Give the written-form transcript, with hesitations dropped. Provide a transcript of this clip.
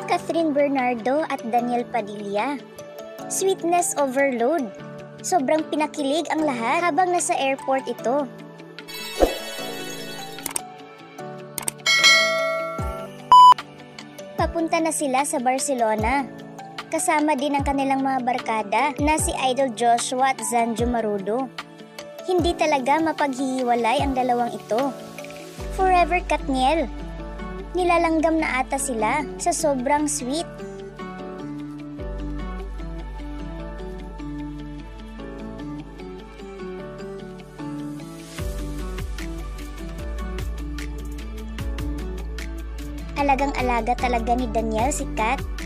Catherine Bernardo at Daniel Padilla. Sweetness overload. Sobrang pinakilig ang lahat habang nasa airport ito. Papunta na sila sa Barcelona. Kasama din ang kanilang mga barkada na si Idol Joshua at Zanjo Marudo. Hindi talaga mapaghihiwalay ang dalawang ito. Forever Katniel. Nilalanggam na ata sila sa sobrang sweet. Alagang-alaga talaga ni Daniel si Kat.